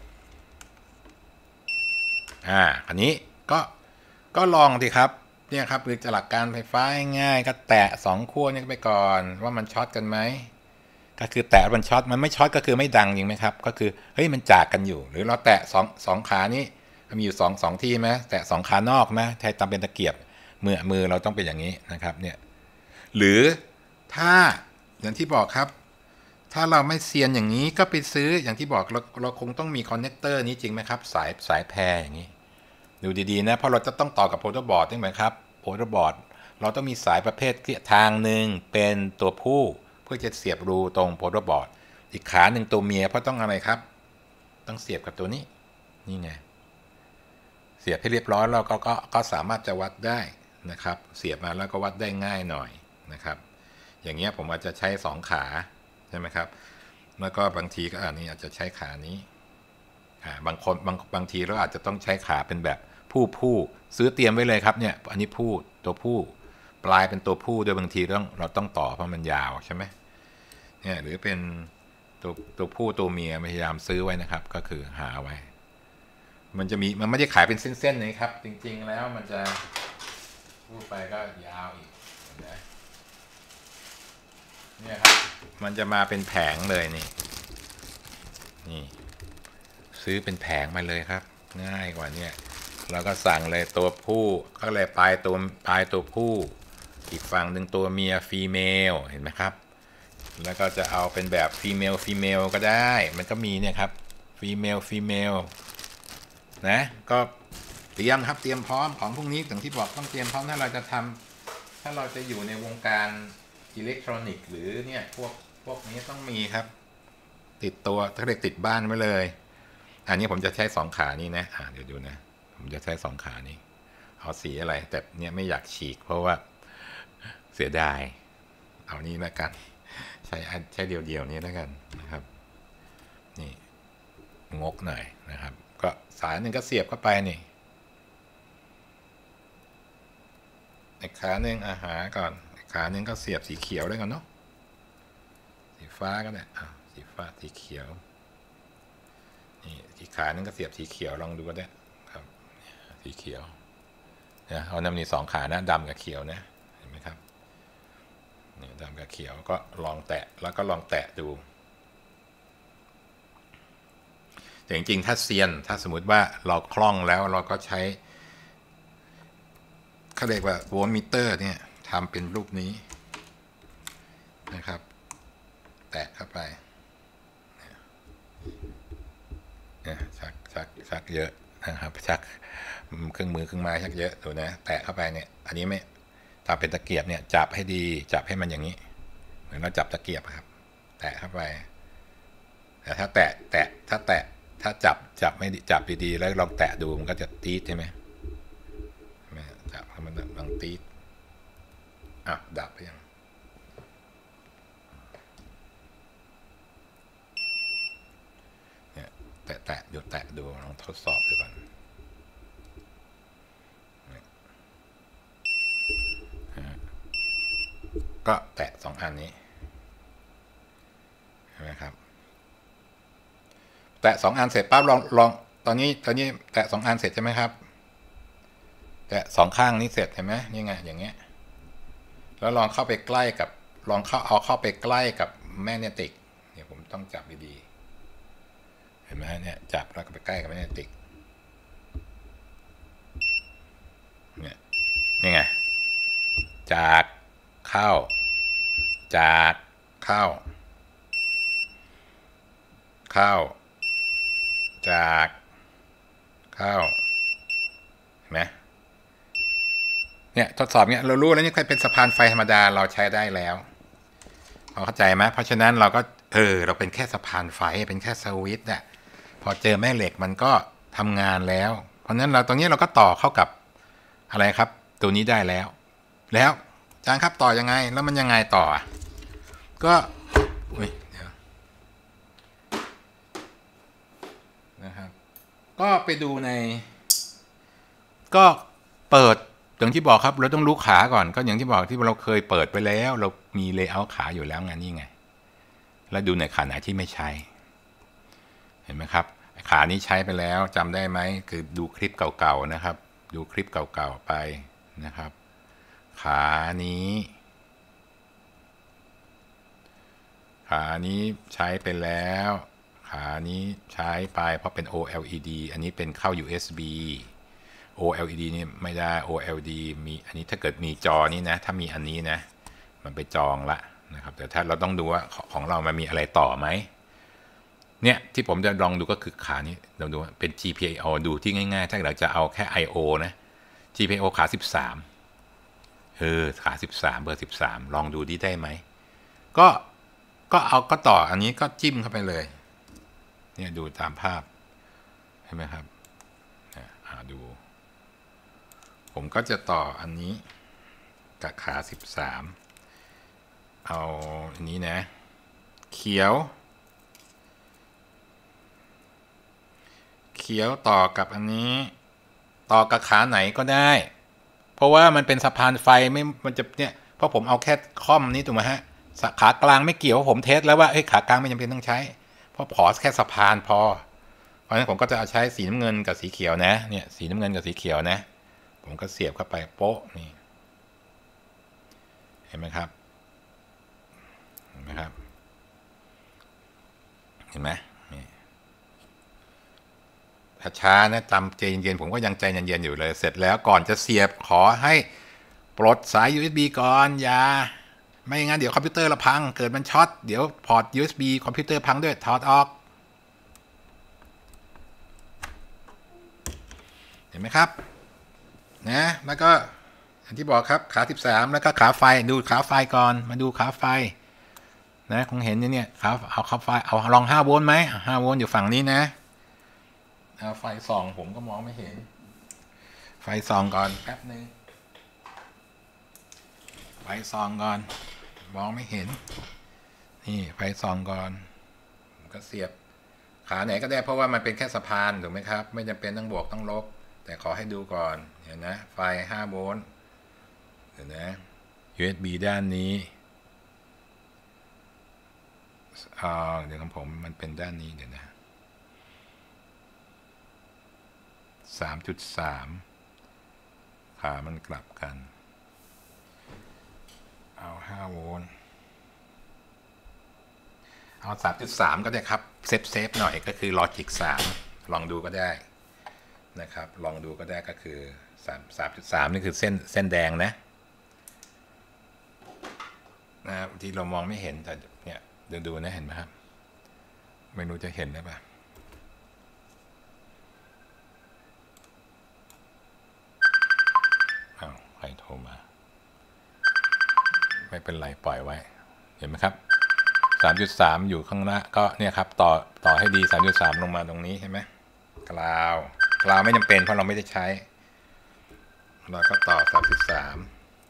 อันนี้ก็ลองดิครับเนี่ยครับคือหลักการไฟฟ้าง่ายก็แตะ2 ขั้วนี้ไปก่อนว่ามันช็อตกันไหมก็คือแตะมันช็อตมันไม่ช็อตก็คือไม่ดังจริงไหมครับก็คือเฮ้ยมันจากกันอยู่หรือเราแตะสองขานี้มีอยู่2ที่ไหมแตะ2 ขานอกนะแทนตามเป็นตะเกียบมือเราต้องเป็นอย่างนี้นะครับเนี่ยหรือถ้าอย่างที่บอกครับถ้าเราไม่เซียนอย่างนี้ก็ไปซื้ออย่างที่บอกเราคงต้องมีคอนเนคเตอร์นี้จริงไหมครับสายแพรอย่างนี้ดูดีๆนะเพราะเราจะต้องต่อกับโพลาร์บอร์ดใช่ไหมครับโพลาร์บอร์ดเราต้องมีสายประเภททางหนึ่งเป็นตัวผู้เพื่อจะเสียบรูตรงโพลาร์บอร์ดอีกขาหนึ่งตัวเมียเพราะต้องอะไรครับต้องเสียบกับตัวนี้นี่ไงเสียบให้เรียบร้อยแล้วก็สามารถจะวัดได้นะครับเสียบมาแล้วก็วัดได้ง่ายหน่อยนะครับอย่างเงี้ยผมอาจจะใช้2 ขาใช่ไหมครับแล้วก็บางทีก็นี่อาจจะใช้ขานี้บางทีเราอาจจะต้องใช้ขาเป็นแบบผู้ซื้อเตรียมไว้เลยครับเนี่ยอันนี้ตัวผู้ปลายเป็นตัวผู้โดยบางทีเราต้องต่อเพราะมันยาวใช่ไหมเนี่ยหรือเป็นตัวผู้ตัวเมียพยายามซื้อไว้นะครับก็คือหาไว้มันจะมีมันไม่ได้ขายเป็นเส้นๆนะครับจริงๆแล้วมันจะพูดไปก็ยาวอีกนะเนี่ยครับมันจะมาเป็นแผงเลยนี่ซื้อเป็นแผงมาเลยครับง่ายกว่าเนี่ยเราก็สั่งเลยตัวผู้ก็เลยปลายตัวผู้อีกฝั่งหนึ่งตัวเมียฟีเมลเห็นไหมครับแล้วก็จะเอาเป็นแบบฟีเมลก็ได้มันก็มีเนี่ยครับฟีเมลนะก็เตรียมครับเตรียมพร้อมของพวกนี้อย่างที่บอกต้องเตรียมพร้อมถ้าเราจะอยู่ในวงการอิเล็กทรอนิกส์หรือเนี่ยพวกนี้ต้องมีครับติดตัวถ้าเด็กติดบ้านไว้เลยอันนี้ผมจะใช้2ขานี้นะเดี๋ยวดูนะผมจะใช้2ขานี้เอาสีอะไรแต่เนี่ยไม่อยากฉีกเพราะว่าเสียดายเอานี้แล้วกันใช้เดียวนี้แล้วกันนะครับนี่งกหน่อยนะครับก็สายหนึ่งก็เสียบเข้าไปนี่อีกขาหนึ่งหาก่อนขาหนึ่งก็เสียบสีเขียวได้ก่อนเนาะสีฟ้าก็ได้สีฟ้าสีเขียวนี่อีกขาหนึ่งก็เสียบสีเขียวลองดูก็ได้ครับสีเขียวนะเอาน้ำนี่2ขานะดำกับเขียวนะเห็นไหมครับนี่ดำกับเขียวก็ลองแตะแล้วก็ลองแตะดูแต่จริงๆถ้าเซียนถ้าสมมุติว่าเราคล่องแล้วเราก็ใช้เขาเรียกว่าโวลต์มิเตอร์เนี่ยทำเป็นรูปนี้นะครับแตะเข้าไปเนี่ยชักเยอะนะครับชักเครื่องมือเครื่องไม้ชักเยอะดูนะแตะเข้าไปเนี่ยอันนี้ไม่ถ้าเป็นตะเกียบเนี่ยจับให้ดีจับให้มันอย่างนี้เหมือนเราจับตะเกียบครับแตะเข้าไปแต่ถ้าถ้าจับไม่จับดีๆแล้วลองแตะดูมันก็จะตีดใช่ไหมจับมันลองตีดดับไปยังเนี่ยแตะดูลองทดสอบดูก่อนก็แตะ2อันนี้ใช่ไหมครับแตะ2อันเสร็จปั๊บลองตอนนี้แตะ2อันเสร็จใช่ไหมครับแตะ2ข้างนี้เสร็จเห็นไหมนี่ไงอย่างเงี้ยแล้วลองเข้าไปใกล้กับเข้าไปใกล้กับแมกเนติกเนี่ยผมต้องจับดีๆเห็นไหมเนี่ยจับแล้วก็ไปใกล้กับแมกเนติกเนี่ยนี่ไงจากเข้าจากเข้าจากเข้าเห็นไหมเนี่ยทดสอบเนี่ยเรารู้แล้วนี่แค่เป็นสะพานไฟธรรมดาเราใช้ได้แล้วเข้าใจไหมเพราะฉะนั้นเราก็เราเป็นแค่สะพานไฟเป็นแค่สวิตช์อะพอเจอแม่เหล็กมันก็ทำงานแล้วเพราะฉะนั้นตรงนี้เราก็ต่อเข้ากับอะไรครับตัวนี้ได้แล้วอาจารย์ครับต่อยังไงแล้วมันยังไงต่อก็นะครับก็ไปดูก็เปิดอย่างที่บอกครับเราต้องรู้ขาก่อนก็อย่างที่บอกที่เราเคยเปิดไปแล้วเรามีเลเยอร์ขาอยู่แล้วไงนี่ไงแล้วดูในขาไหนที่ไม่ใช้เห็นไหมครับขานี้ใช้ไปแล้วจำได้ไหมคือดูคลิปเก่าๆนะครับดูคลิปเก่าๆไปนะครับขานี้ใช้ไปแล้วขานี้ใช้ไปเพราะเป็น OLED อันนี้เป็นเข้า USB OLED นี่ไม่ได้ OLED มีอันนี้ถ้าเกิดมีจอนี้นะถ้ามีอันนี้นะมันไปจองละนะครับแต่ถ้าเราต้องดูว่าของเรามันมีอะไรต่อไหมเนี่ยที่ผมจะลองดูก็คือขานี้เราดูเป็น GPIO ดูที่ง่ายๆถ้าเราจะเอาแค่ I/O นะ GPIO ขา13ขา13เบอร์13ลองดูได้ไหมก็ต่ออันนี้ก็จิ้มเข้าไปเลยเนี่ยดูตามภาพใช่ไหมครับดูผมก็จะต่ออันนี้กับขา13เอาอันนี้นะเขียวต่อกับอันนี้ต่อกับขาไหนก็ได้เพราะว่ามันเป็นสะพานไฟไม่มันจะเนี่ยเพราะผมเอาแค่ค่อมนี้ถูกไหมฮะขากลางไม่เกี่ยวผมเทสแล้วว่าขากลางไม่จำเป็นต้องใช้เพราะพอแค่สะพานพอเพราะฉะนั้นผมก็จะเอาใช้สีน้ำเงินกับสีเขียวนะเนี่ยสีน้ำเงินกับสีเขียวนะผมก็เสียบเข้าไปโป๊ะนี่เห็นไหมครับเห็นไหมครับเห็นไหมนี่ช้าๆนะจำใจเย็นๆผมก็ยังใจเย็นๆอยู่เลยเสร็จแล้วก่อนจะเสียบขอให้ปลดสาย USB ก่อนอย่าไม่งั้นเดี๋ยวคอมพิวเตอร์เราพังเกิดมันช็อตเดี๋ยวพอร์ต USB คอมพิวเตอร์พังด้วยถอดออกเห็นไหมครับนะแล้วก็อย่างที่บอกครับขา13แล้วก็ขาไฟดูขาไฟก่อนมาดูขาไฟนะคงเห็นเนี่ยขาไฟเอาลอง5 โวลต์ไหม5 โวลต์อยู่ฝั่งนี้นะเอาไฟส่องผมก็มองไม่เห็นไฟส่องก่อนแป๊บนึงไฟส่องก่อนมองไม่เห็นนี่ไฟส่องก่อนก็เสียบขาไหนก็ได้เพราะว่ามันเป็นแค่สะพานถูกไหมครับไม่จำเป็นต้องบวกต้องลบแต่ขอให้ดูก่อนเห็นนะไฟ5 โวลต์เห็นนะ USB ด้านนี้เดี๋ยวของผมมันเป็นด้านนี้เดี๋ยวนะ3.3 ขามันกลับกันเอา5 โวลต์เอา 3.3 ก็ได้ครับเซฟหน่อยก็คือ Logic 3ลองดูก็ได้นะครับลองดูก็ได้ก็คือ 3.3 นี่คือเส้นแดงนะที่เรามองไม่เห็นแต่เนี่ยดูนะเห็นไหมครับไม่รู้จะเห็นได้ปะใครโทรมาไม่เป็นไรปล่อยไว้เห็นไหมครับ 3.3 อยู่ข้างหน้าก็เนี่ยครับต่อให้ดี 3.3 ลงมาตรงนี้ใช่ไหมกราวไม่จำเป็นเพราะเราไม่ได้ใช้เราก็ต่อ 3.3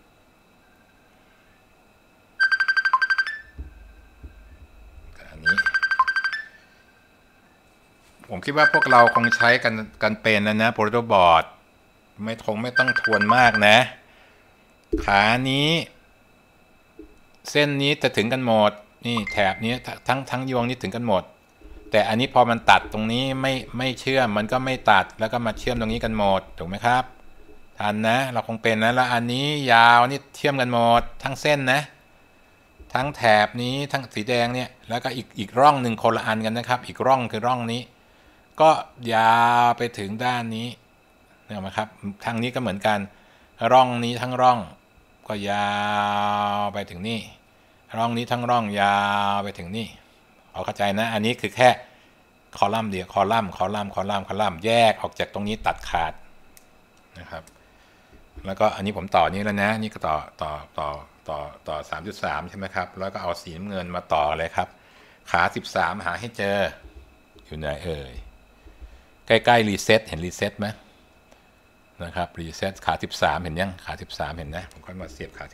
ผมคิดว่าพวกเราคงใช้กันเป็นนะโปรโตบอร์ดไม่ต้องทวนมากนะขานี้เส้นนี้จะถึงกันหมดนี่แถบนี้ทั้งยวงนี้ถึงกันหมดแต่อันนี้พอมันตัดตรงนี้ไม่เชื่อมมันก็ไม่ตัดแล้วก็มาเชื่อมตรงนี้กันหมดถูกไหมครับทันนะเราคงเป็นนะแล้วอันนี้ยาวนี่เชื่อมกันหมดทั้งเส้นนะทั้งแถบนี้ทั้งสีแดงเนี่ยแล้วก็อีกร่องหนึ่งคนละอันกันนะครับอีกร่องคือร่องนี้ก็ยาวไปถึงด้านนี้เห็นไหมครับทางนี้ก็เหมือนกันร่องนี้ทั้งร่องก็ยาวไปถึงนี่ร่องนี้ทั้งร่องยาวไปถึงนี่เข้าใจนะอันนี้คือแค่คอลัมน์เดียวคอลัมน์แยกออกจากตรงนี้ตัดขาดนะครับแล้วก็อันนี้ผมต่อนี้แล้วนะนี่ก็ต่อ 3.3 ใช่ไหมครับแล้วก็เอาสีน้ำเงินมาต่อเลยครับขา13หาให้เจออยู่ไหนเอ่ยใกล้ๆรีเซ็ตเห็นรีเซ็ตไหมนะครับรีเซ็ตขา13เห็นยังขา13เห็นนะผมก็มาเสียบขา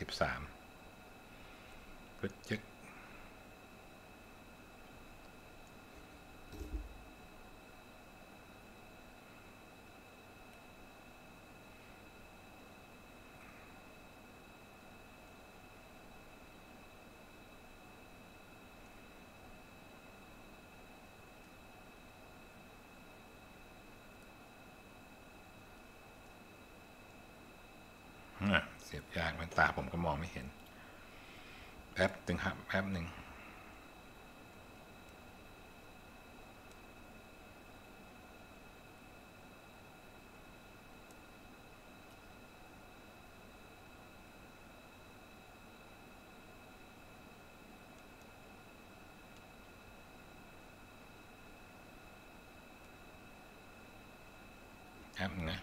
13ปึ๊ดยึกเสียบยากมันตาผมก็มองไม่เห็นแป๊บนึงครับแป๊บนึงนะ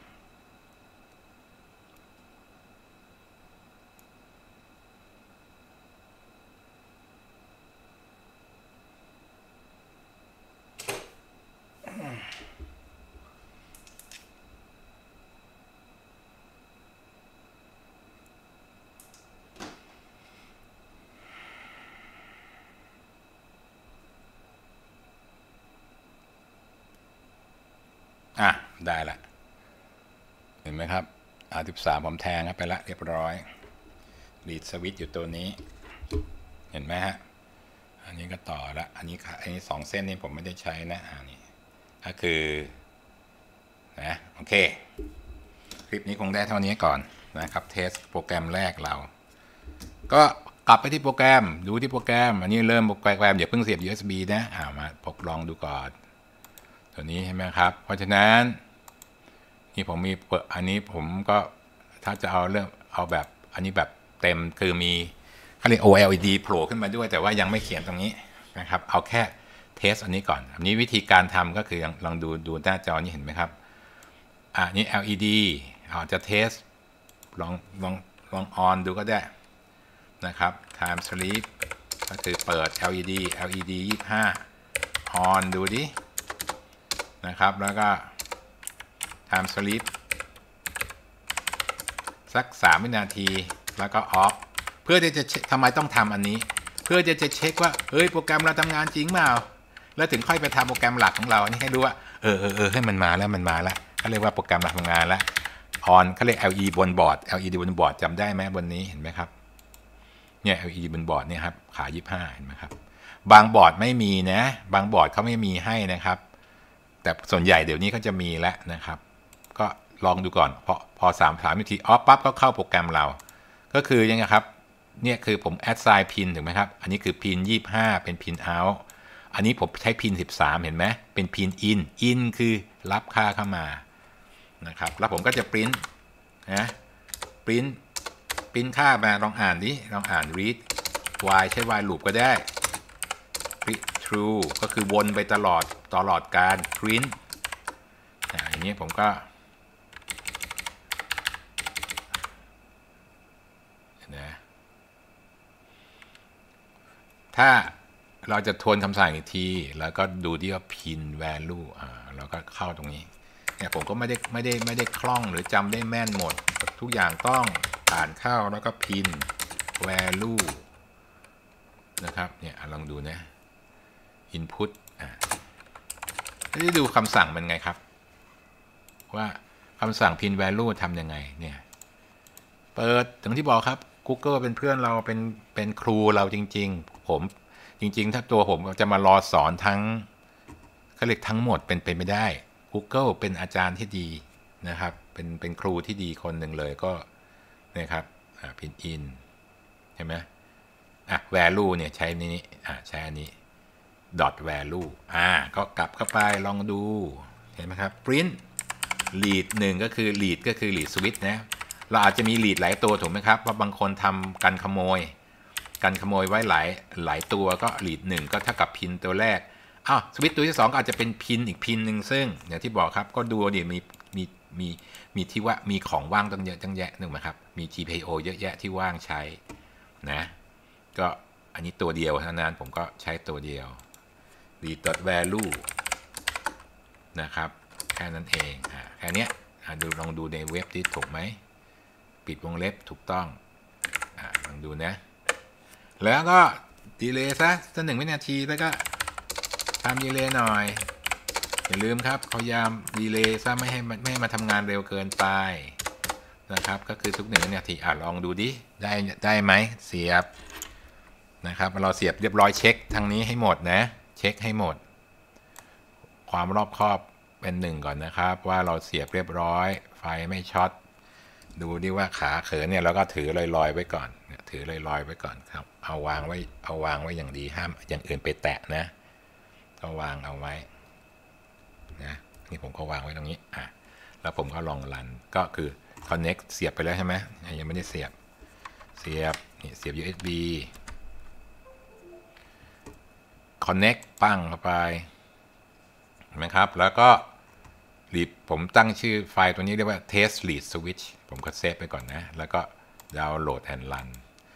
ได้ละเห็นไหมครับ R13 ผมแทงไปละเรียบร้อยรีดสวิตช์อยู่ตัวนี้เห็นไหมฮะอันนี้ก็ต่อละอันนี้2 เส้นนี้ผมไม่ได้ใช้นะอันนี้ก็คือนะโอเคคลิปนี้คงได้เท่านี้ก่อนนะครับเทสโปรแกรมแรกเราก็กลับไปที่โปรแกรมดูที่โปรแกรมอันนี้เริ่มโปรแกรมอย่าเพิ่งเสียบ USB นะมาลองดูก่อนตัวนี้ใช่ไหมครับเพราะฉะนั้นนี่ผมมีอันนี้ผมก็ถ้าจะเอาแบบอันนี้แบบเต็มคือมีเขาเรียก OLED โผล่ขึ้นมาด้วยแต่ว่ายังไม่เขียนตรงนี้นะครับเอาแค่เทสอันนี้ก่อนอันนี้วิธีการทำก็คือลองดูหน้าจอนี้เห็นไหมครับนี่ LED จะเทสลองออนดูก็ได้นะครับ time sleep ก็คือเปิด LED 25 on ดูดินะครับแล้วก็ time sleep สัก3 วินาทีแล้วก็ off เพื่อที่จะทำไมต้องทำอันนี้เพื่อจะเช็คว่าเฮ้ยโปรแกรมเราทำงานจริงเปล่าแล้วถึงค่อยไปทำโปรแกรมหลักของเราอันนี้ให้ดูว่าให้มันมาแล้วเขาเรียกว่าโปรแกรมเราทำงานแล้ว on เขาเรียก LED บนบอร์ด LED บนบอร์ดจำได้ไหมบนนี้เห็นไหมครับเนี่ย LED บนบอร์ดเนี่ยครับขา25เห็นไหมครับบางบอร์ดไม่มีนะบางบอร์ดเขาไม่มีให้นะครับแต่ส่วนใหญ่เดี๋ยวนี้เขาจะมีแล้วนะครับก็ลองดูก่อนพอ3 วิธีออฟปั๊บก็เข้าโปรแกรมเราก็คือยังไงครับเนี่ยคือผม assign pin ถูกไหมครับอันนี้คือ pin 25เป็น pin out อันนี้ผมใช้ pin 13เห็นไหมเป็น pin in คือรับค่าเข้ามานะครับแล้วผมก็จะ print นะ print ค่ามาลองอ่านดิลองอ่าน read while ใช้ while loop ก็ได้ true ก็คือวนไปตลอดการ print อย่างนี้ผมก็นะถ้าเราจะทวนคำสั่งอีกทีแล้วก็ดูที่ว่า pin value เราก็เข้าตรงนี้เนี่ยผมก็ไม่ได้คล่องหรือจำได้แม่นหมดทุกอย่างต้องอ่านเข้าแล้วก็ pin value นะครับเนี่ยลองดูนะ input ได้ดูคำสั่งเป็นไงครับว่าคำสั่ง pin value ทำยังไงเนี่ยเปิดถึงที่บอกครับ Google เป็นเพื่อนเราเป็นครูเราจริงๆผมจริงๆถ้าตัวผมจะมารอสอนทั้งเขาเรียกทั้งหมดเป็นไปไม่ได้ Google เป็นอาจารย์ที่ดีนะครับเป็นครูที่ดีคนหนึ่งเลยก็นะครับpin in ใช่ไหมvalue เนี่ยใช้นี้ใช้อันนี้ dot value ก็กลับเข้าไปลองดูเห็นไหมครับ print lead 1ก็คือ lead ก็คือ lead switch นะเราอาจจะมี lead หลายตัวถูกไหมครับว่าบางคนทำกันขโมยไว้หลายตัวก็ lead 1ก็เท่ากับ pin ตัวแรกสวิตช์ตัวที่2ก็อาจจะเป็น pin อีก pin หนึ่งซึ่งอย่างที่บอกครับก็ดูดิมีที่ว่ามีของว่างตั้งเยอะตั้งแยะนึกไหมครับมี GPIO เยอะแยะที่ว่างใช้นะก็อันนี้ตัวเดียวเท่านั้นผมก็ใช้ตัวเดียว read value นะครับแค่นั้นเองแค่นี้ลองดูในเว็บที่ถูกไหมปิดวงเล็บถูกต้องลองดูนะแล้วก็ดีเลย์ซะ1 วินาทีแล้วก็ทำดีเลย์หน่อยอย่าลืมครับพยายามดีเลย์ซะไม่ให้มาทำงานเร็วเกินไปนะครับก็คือทุก1 วินาทีลองดูดิได้ไหมเสียบนะครับเราเสียบเรียบร้อยเช็คทางนี้ให้หมดนะเช็คให้หมดความรอบคอบเป็น1ก่อนนะครับว่าเราเสียบเรียบร้อยไฟไม่ช็อตดูดิว่าขาเขินเนี่ยเราก็ถือลอยๆไว้ก่อนถือลอยๆไว้ก่อนครับเอาวางไว้อย่างดีห้ามอย่างอื่นไปแตะนะก็วางเอาไว้นะนี่ผมก็วางไว้ตรงนี้แล้วผมก็ลองรันก็คือ connect เสียบไปแล้วใช่ไหมยังไม่ได้เสียบนี่เสียบ USB connect ปั้งเข้าไปเห็นไหมครับแล้วก็ผมตั้งชื่อไฟล์ตัวนี้เรียกว่า test lead switch ผมก็เซฟไปก่อนนะแล้วก็ดาวน์โหลด and run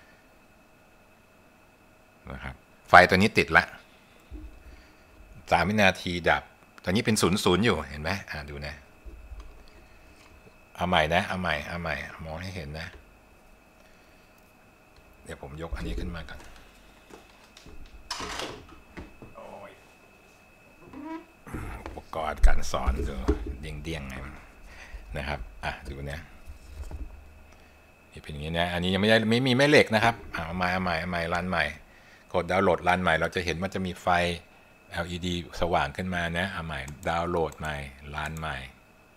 นะครับไฟล์ตัวนี้ติดละ3 วินาทีดับตอนนี้เป็น00อยู่เห็นไหมดูนะเอาใหม่นะเอาใหม่มองให้เห็นนะเดี๋ยวผมยกอันนี้ขึ้นมาก่อนอุปกรณ์การสอนดูเดี่ยงไงนะครับดูนะนี่เป็นอย่างนี้นะอันนี้ยังไม่มีแม่เหล็กนะครับเอาใหม่รันใหม่กดดาวน์โหลดรันใหม่เราจะเห็นมันจะมีไฟ LED สว่างขึ้นมานะเอาใหม่ดาวน์โหลดใหม่รันใหม่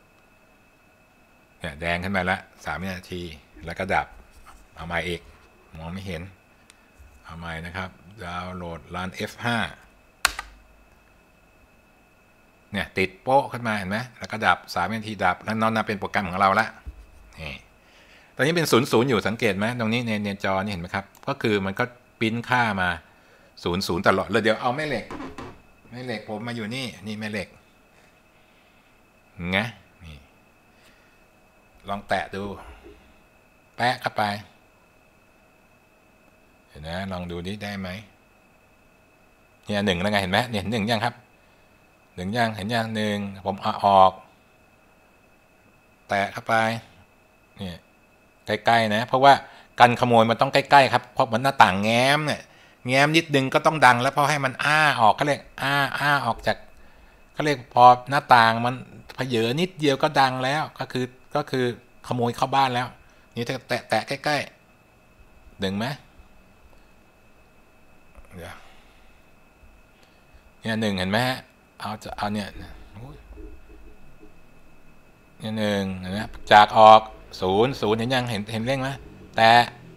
เนี่ยแดงขึ้นมาแล้ว3 วินาทีแล้วก็ดับเอาใหม่อีกมองไม่เห็นเอาใหม่นะครับดาวน์โหลดรัน F5 เนี่ยติดโป๊ะขึ้นมาเห็นไหมแล้วก็ดับ3 วินาทีดับแล้วนอนเป็นโปรแกรมของเราละนี่ตอนนี้เป็น00อยู่สังเกตไหมตรงนี้ในจอนี่เห็นไหมครับก็คือมันก็ปริ้นค่ามา00ตลอดเลยเดี๋ยวเอาแม่เหล็กผมมาอยู่นี่แม่เหล็กไงนี่ลองแตะดูแปะเข้าไปเห็นไหมลองดูดิได้ไหมเนี่ย1แล้วไงเห็นไหมเนี่ย1ยังครับ1ยังเห็นยัง1ผมเอาออกแตะเข้าไปเนี่ยใกล้ๆนะเพราะว่ากันขโมยมันต้องใกล้ๆครับเพราะมันหน้าต่างแง้มเนี่ยแง้มนิดนึงก็ต้องดังแล้วพอให้มันออกเขาเรียกออกจากเขาเรียกพอหน้าต่างมันเผยนิดเดียวก็ดังแล้วก็คือขโมยเข้าบ้านแล้วนี่ถ้าแตะใกล้ๆดึงไหมเดี๋ยวเนี่ย1เห็นไหมฮะเอาเนี่ย1นะจากออก0เห็นยังเห็นเร่งไหมแต่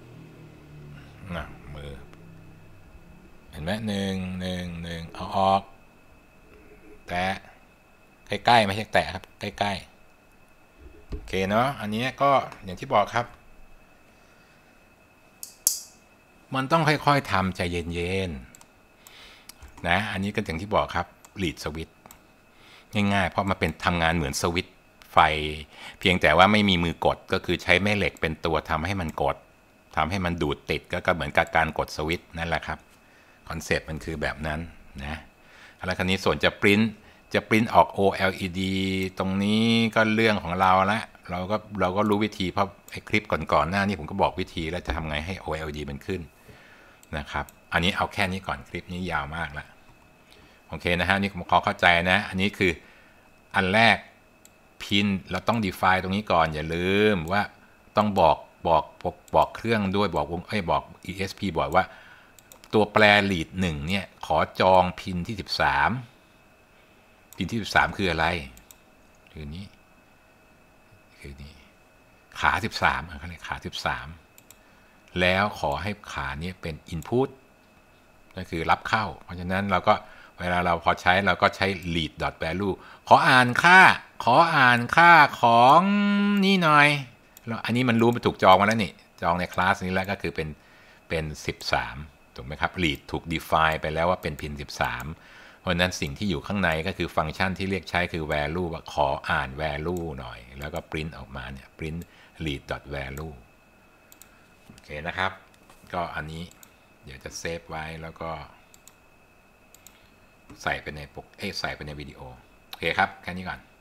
มือเห็นไหม1เอาออกแต่ใกล้ๆไม่ใช่แตะครับใกล้ๆโอเคเนาะอันนี้ก็อย่างที่บอกครับมันต้องค่อยๆทำใจเย็นๆนะอันนี้ก็อย่างที่บอกครับลีดสวิตช์ง่ายๆเพราะมันเป็นทำงานเหมือนสวิตช์ไฟเพียงแต่ว่าไม่มีมือกดก็คือใช้แม่เหล็กเป็นตัวทำให้มันกดทำให้มันดูดติดก็เหมือนกับการกดสวิตช์นั่นแหละครับคอนเซปต์มันคือแบบนั้นนะแล้วคราวนี้ส่วนจะปริ้นออก OLED ตรงนี้ก็เรื่องของเราละเราก็รู้วิธีเพราะไอ้คลิปก่อนหน้านี้ผมก็บอกวิธีแล้วจะทำไงให้ OLED มันขึ้นนะครับอันนี้เอาแค่นี้ก่อนคลิปนี้ยาวมากแล้วโอเคนะฮะนี่ผมขอเข้าใจนะอันนี้คืออันแรกพินเราต้อง define ตรงนี้ก่อนอย่าลืมว่าต้องบอกเครื่องด้วยบอก ESP บอกว่าตัวแปร lead 1เนี่ยขอจองพินที่13พินที่13คืออะไรคือนี้ขา13เขาเรียกขา13แล้วขอให้ขานี้เป็น input ก็คือรับเข้าเพราะฉะนั้นเราก็เวลาเราพอใช้เราก็ใช้ lead value ขออ่านค่าของนี่หน่อยแล้วอันนี้มันรู้มันถูกจองมาแล้วนี่จองในคลาสนี้แล้วก็คือเป็น13ถูกไหมครับ lead ถูก define ไปแล้วว่าเป็นพิน13เพราะนั้นสิ่งที่อยู่ข้างในก็คือฟังก์ชันที่เรียกใช้คือ value ว่าขออ่าน value หน่อยแล้วก็ print ออกมาเนี่ย print lead value โอเคนะครับก็อันนี้เดี๋ยวจะเซฟไว้แล้วก็ใส่ไปในวิดีโอโอเคครับแค่นี้ก่อน